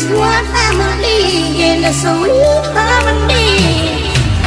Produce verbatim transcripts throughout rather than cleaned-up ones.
one family in a sweet harmony.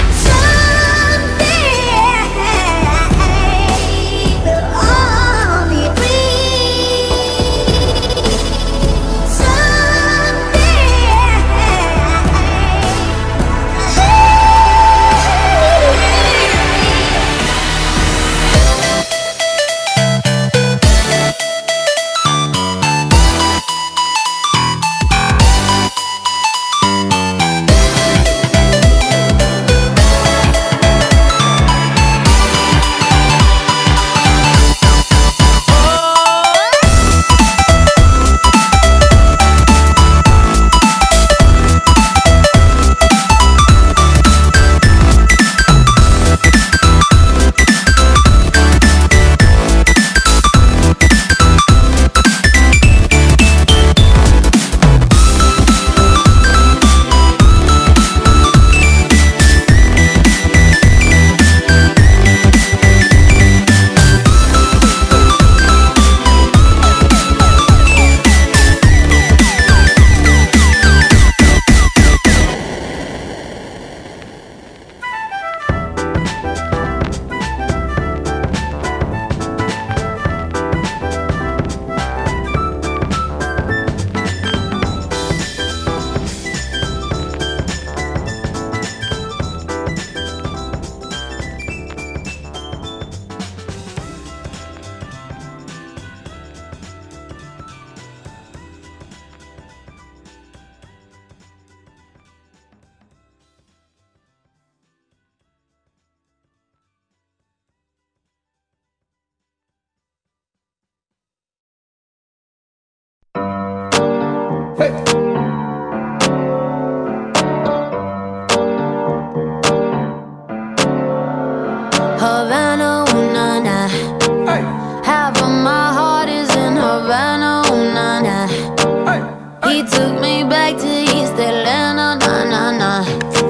Havana, ooh, na, na. Hey. Half of my heart is in Havana, ooh, na, na. Hey. Hey. He took me back to East Atlanta, na, na, na.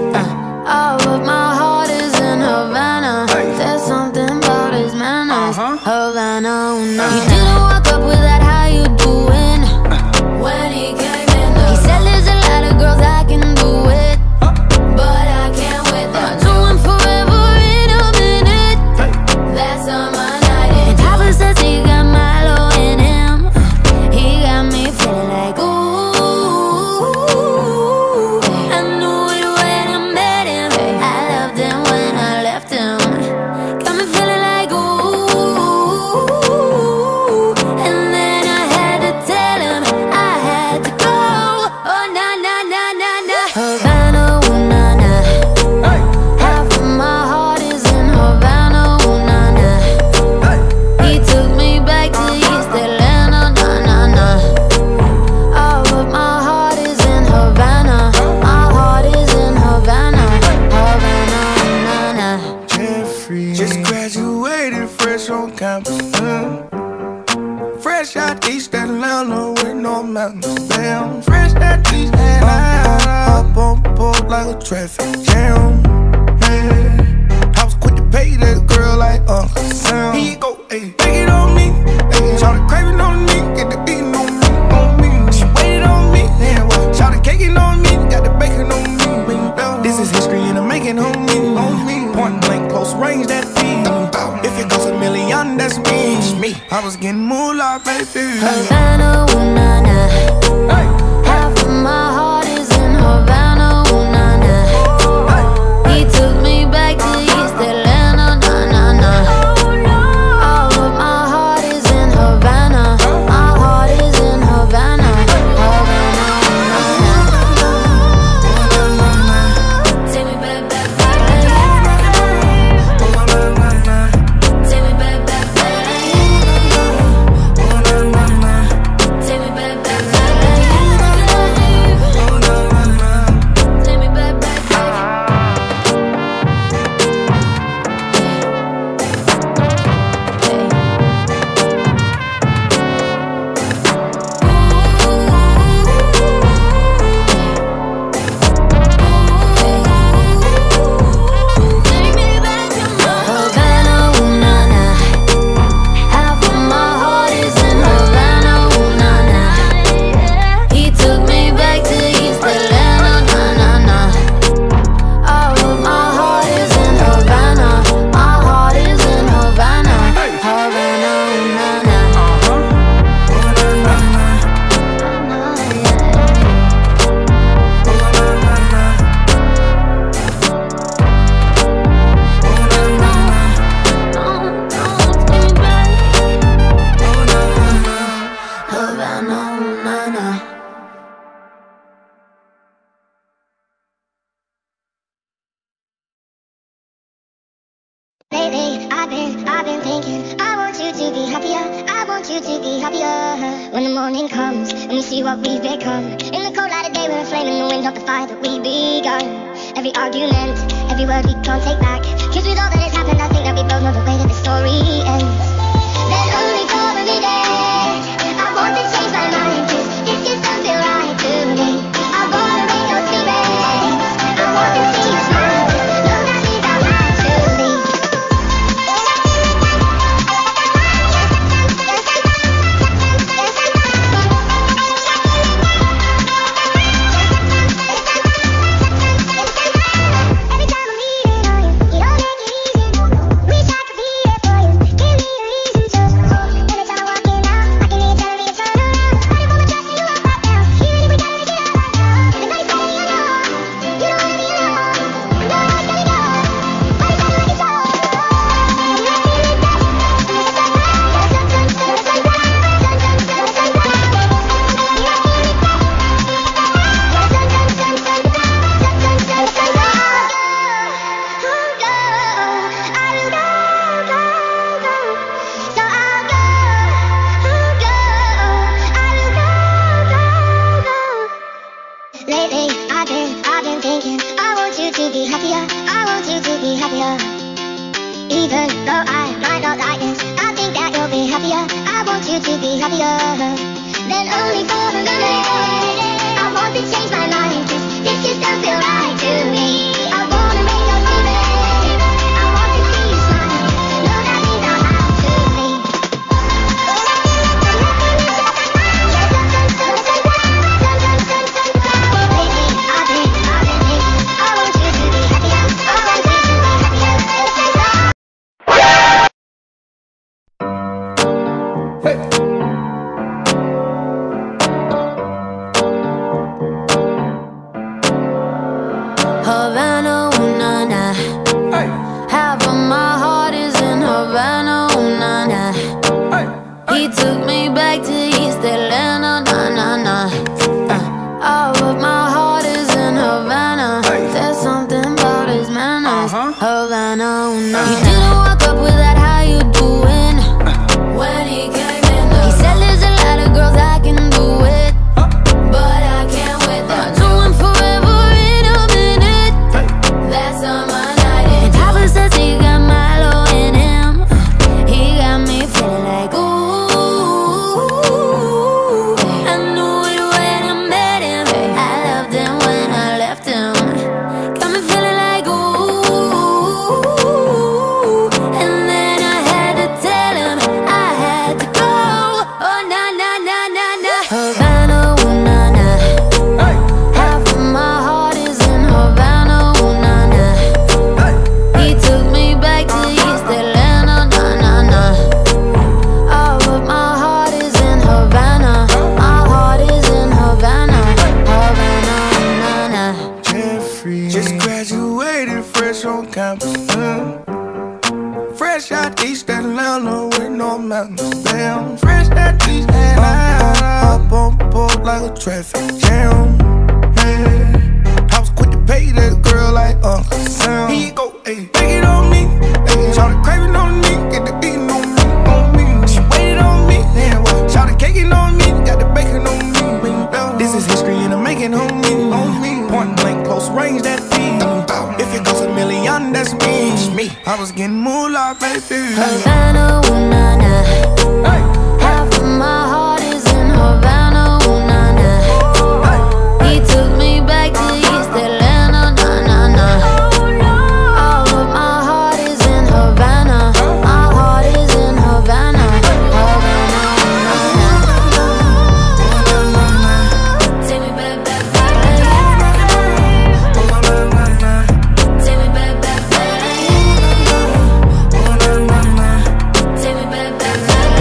Uh, all of my heart is in Havana. Hey. There's something about his manners. Uh-huh. Havana, ooh, na, na. He didn't walk up with that, how you doing? Uh. When he came in the He said there's a lot of girls I can do it, uh. but I can't with them. Uh. Doing forever in a minute. Hey. That's on my night. And Papa says he got Milo in him. He got me feeling like ooh. I knew it when I met him. I loved him when I left him. Got me feeling like ooh. And then I had to tell him I had to go. Oh na na na na na. Havana, ooh na na. Hey. Half of my heart is in Havana, ooh na na. Hey. He took me back to East Atlanta, na na na. All of my heart is in Havana. My heart is in Havana. Havana, ooh na na. Jeffrey just graduated fresh on campus. Mm. Fresh out East Atlanta with no mountains. Damn, fresh out East Atlanta. Up on board like a traffic jam. Man, I was quick to pay that girl like Uncle Sam. Here you go, ayy, take it on me. Ayy, shout the craving on me, get the beating on me, on me. She waited on me, yeah, well, shout the caking on me, got the bacon on me. This is history and I'm making on me, on me. Point blank, close range, that beat. If it goes a million, that's me. I was getting moolah, baby. Havana, ooh na na. Hey. Half of my heart is in Havana, ooh na na. He took me back to East Atlanta, na na na. All of my heart is in Havana. My heart is in Havana. Havana, ooh na na. Take me back, back, back. Take me back, back, back. Take me back, back, back. when the morning comes and we see what we've become. In the cold light of day, we're a flame in the wind of the fire that we begun. Every argument, every word we can't take back. Cause with all that has happened, I think that we both know the way that the story ends. Then only for a minute, I want to change my mind, cause this just don't feel right to me. I wanna make no secrets, I want to see you smile. No, that means I'll have to leave. Lately, I've been, I've been thinking, I want you to be happier, I want you to be happier. Even though I might not like this, I think that you'll be happier, I want you to be happier. Then only for a minute, I want to change my mind, cause this just don't feel right to me. I wanna make no secret, I want to see you smile. No, that means I'll have to leave. Havana, ooh, na, na. Hey, Half of my heart is in Havana, ooh, na, na. hey, He took me back to East Atlanta, na, na, na. Uh, all of my heart is in Havana. There's something about his manners. Uh-huh. Havana, ooh, na, na. He didn't walk up with that, how you doing? When he came in, he said there's a lot of girls I can do it, but I can't wait. They're doing forever in a minute. That's on my night. And Papa says he got Milo in him. He got me feeling like ooh. I knew it when I met him. I loved him when I left him. Got me feeling like ooh. And then I had to tell him I had to go. Oh na na na na na. Havana, ooh na na. hey, Half of my heart is in Havana, ooh na na. hey. He took me back to East Atlanta, na na na. All of my heart is in Havana. My heart is in Havana, Havana, na na. Jeffrey just graduated fresh on campus. Mm. Fresh out East Atlanta with no mountains. Damn, fresh out East Atlanta. Up on board like a traffic jam. Man, I was quick to pay that girl like Uncle Sam. Here you go, ayy, take it on me. Ayy, shout the craving on me, get the beating on me, on me. She waited on me, yeah, well, shout the caking on me, got the bacon on me. This is history and I'm making on me, on me. Point blank, close range, that feed. If it goes a million, that's me. me. I was getting moolah, baby. Havana, ooh na na. Hey, Half of my heart is in Havana, ooh na na. hey. He took me back to East Atlanta, na na na. All of my heart is in Havana. My heart is in Havana, Havana, na na. Take me back, back, back. Take me back, back, back. Take me back, back, back.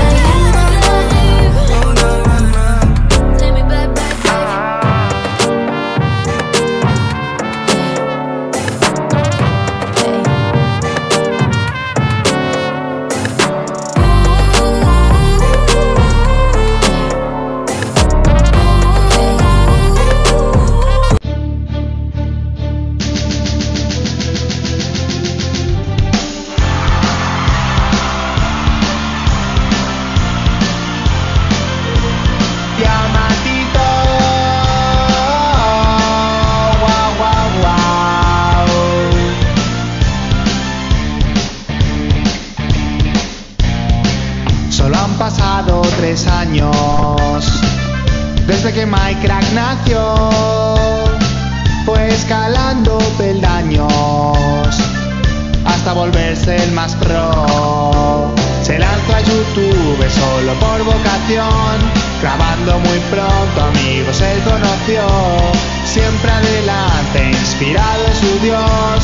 tres años. Desde que Mike Crack nació, fue escalando peldaños hasta volverse el más pro. Se lanzó a YouTube solo por vocación, grabando muy pronto amigos él conoció. Siempre adelante, inspirado en su Dios,